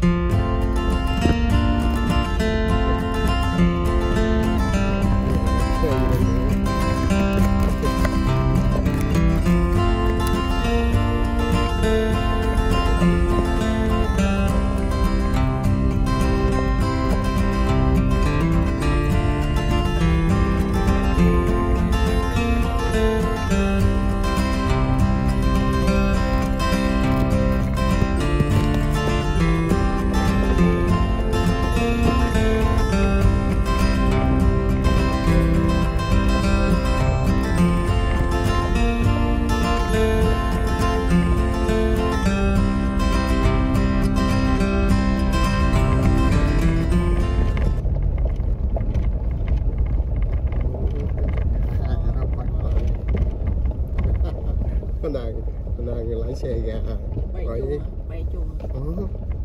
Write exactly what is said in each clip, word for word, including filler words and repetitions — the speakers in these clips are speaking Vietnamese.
Xe gà bay rồi chung bay chung ừ.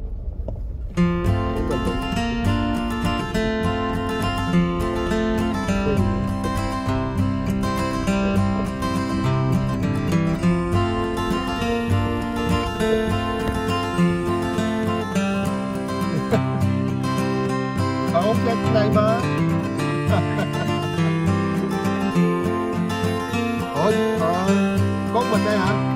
Không chết này mà. Ủa ờ, con mình đây hả?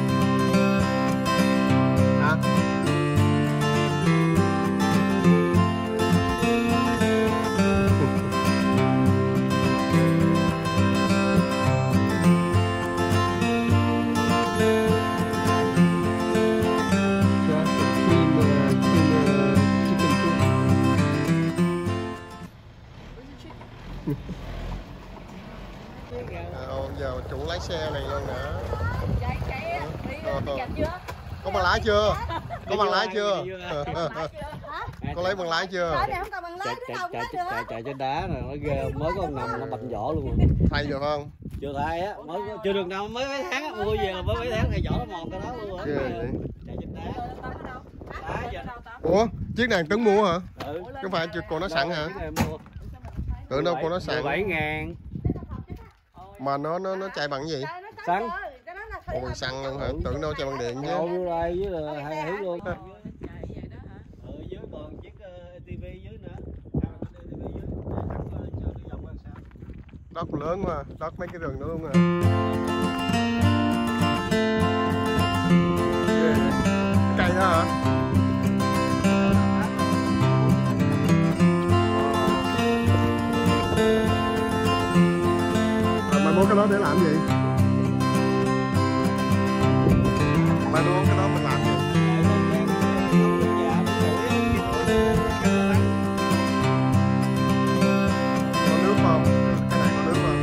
À, giờ chủ lái xe này luôn nè. Có bằng lái chưa? Có bằng lái chưa? Có lấy bằng lái chưa? Chạy chạy trên đá rồi nó ghê, mới có nằm nó bạch vỏ luôn. Thay được không? Chưa thay á, mới chưa được nào mới mấy tháng, mua về là mới mấy tháng thay vỏ nó mòn cái đó luôn rồi. Chạy trên đá. Ủa, chiếc này Tấn mua hả? Ừ. Không phải cô nó sẵn hả? Tưởng đâu cô nó sẵn. mười bảy ngàn. Mà nó nó nó chạy bằng gì? Xăng. Ồ, bằng xăng luôn hả? Tưởng đâu chạy bằng điện chứ. Đâu vô đây với là hai hữu luôn. Ừ, dưới còn chiếc tivi dưới nữa. Đất lớn mà, đất mấy cái rừng đó luôn à. Cây đó hả? Mày mua cái đó để làm gì? Mày mua cái đó mình làm gì? Có nước không? Cái này có nước không?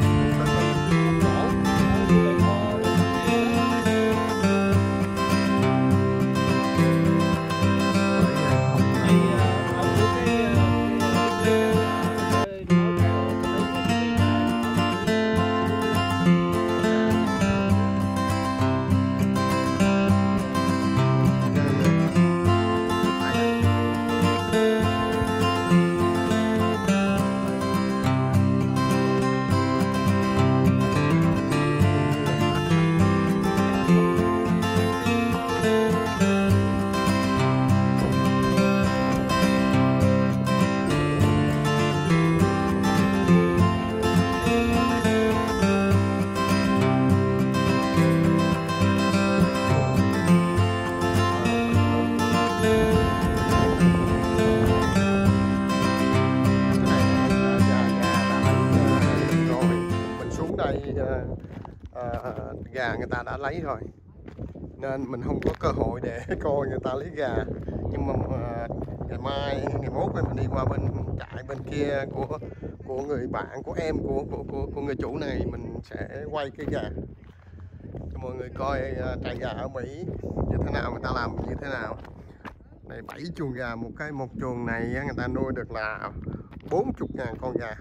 À, gà người ta đã lấy rồi nên mình không có cơ hội để coi người ta lấy gà, nhưng mà à, ngày mai ngày mốt mình đi qua bên trại bên kia của của người bạn của em của của của, của người chủ này, mình sẽ quay cái gà cho mọi người coi à, trại gà ở Mỹ như thế nào, người ta làm như thế nào. Này bảy chuồng gà, một cái một chuồng này người ta nuôi được là bốn mươi ngàn con gà.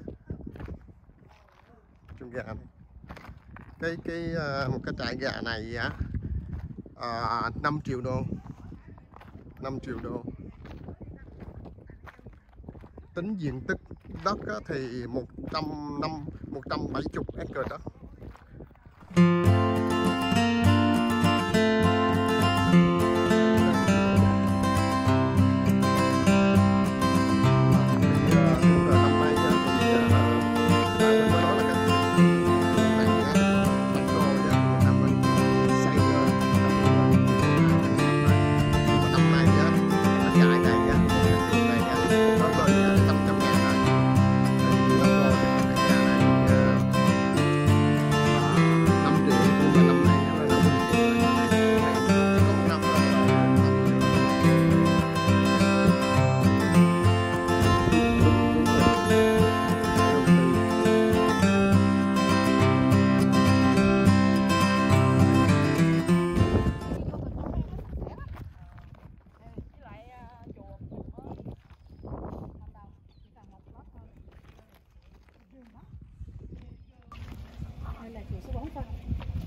Chuồng gà này. cái cái uh, một cái trại gà này á uh, năm triệu đô, năm triệu đô. Tính diện tích đất á, thì một trăm năm một trăm bảy mươi acre đất.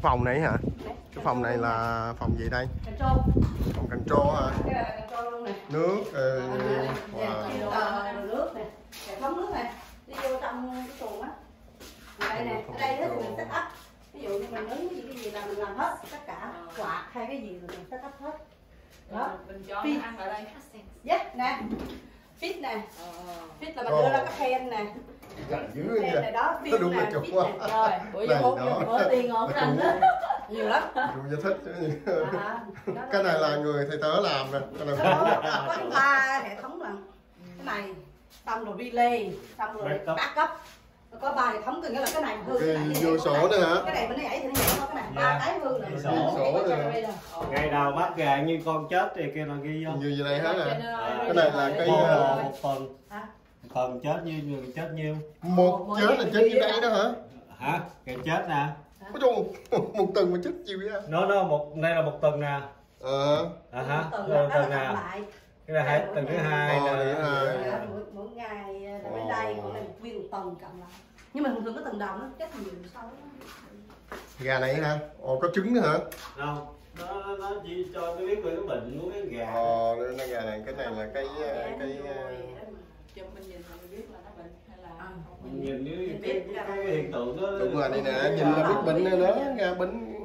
phòng này hả? Cái phòng này là phòng gì đây? Cần trô. Phòng cần trô hả? Cái này là cần trô luôn nè. Nước, ừ, Wow. Ờ, nước nè, hệ thống nước nè, đi vô trong cái xuồng á. Đây nè, ở đây đó thì mình set up. Ví dụ như mình muốn gì cái gì là mình làm hết, tất cả quạt hay cái gì rồi mình set up hết. Đó. Mình cho Fit. nó ăn ở đây. Yeah, nè. Fit nè. Fit là mình đưa ra cái khen nè. Gần dữ Khen vậy. này đó, Nó fit đúng là nè, chụp fit quá. nè. Rồi, Bữa Này giờ hút đó. vô tiền ngọt Nó rành cũng- đó. nhiều lắm. Dùng cho thích chứ. À, đó Cái này là người thầy tớ làm nè. Cái này đó, có ba hệ thống lần. Cái này xong rồi relay, xong rồi Backup. backup. Nó có ba hệ thống, có nghĩa là cái này hư, cái này cái vô sổ nữa hả? cái này mình nhảy thì nó nhảy thôi, cái này ba Dạ. cái hư là Ghi mình sổ. nhảy Sổ qua rồi. gallery rồi. Ngày nào bắt gà như con chết thì kia là ghi vô. Như vậy đây hết Cho nè. nên, Cái này là cái, Một, ờ, một phần. Hả? Phần chết như người chết nhiêu. Một chết là chết như đây đó hả? Hả? Cái chết nè. Ôi trời, một tuần mà chết chiều vậy? Nó nó một đây là một tuần nè. Ờ. À hả? Tuần Tuần, là nó tuần là nè. cộng lại. Cái là hai tuần thứ hai Ờ, nè. thứ hai. Dạ, mỗi, mỗi ngày là bên đây, còn này một nguyên một tuần cộng lại. Nhưng mà thường thường cái tuần đầu nó chết nhiều sau đó. Gà này hả? Ồ, có trứng nữa hả? Không. Nó nó- nó chỉ cho nó biết người nó bệnh nuôi cái gà. Ờ, đây gà này, cái này là cái cái Chụp mình nhìn là mình biết là nó bệnh hay là À. không Mình bệnh. nhìn như cái, cái, cái hiện tượng đó. đúng rồi đây nè, nhìn là biết bệnh này đó, gà bệnh.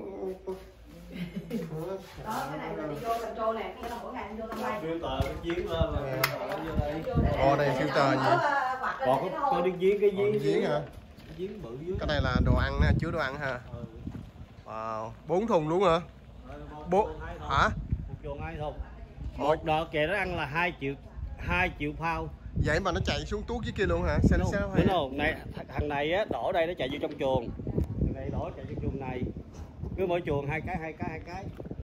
Đó, cái này là đi vô control nè, cái là mỗi ngày đi vô trong đây. Filter cái giếng lên là filter vô đây. Ồ, đây filter gì? Còn có, có cái giếng cái Còn giếng. giếng hả? Giếng bự dưới. Cái này là đồ ăn nè, chứa đồ ăn ha. Ừ. Wow, bốn thùng luôn hả? Bốn hả? Một chuồng hai thùng. Ủa? Một đợt kìa nó ăn là hai triệu hai triệu pound. Vậy mà nó chạy xuống tuốt dưới kia luôn hả? Sao Đúng sao không? hay? Đúng không? Này thằng này á đổ đây nó chạy vô trong chuồng. Thằng này đổ chạy vô chuồng này. Cứ mỗi chuồng hai cái hai cái hai cái.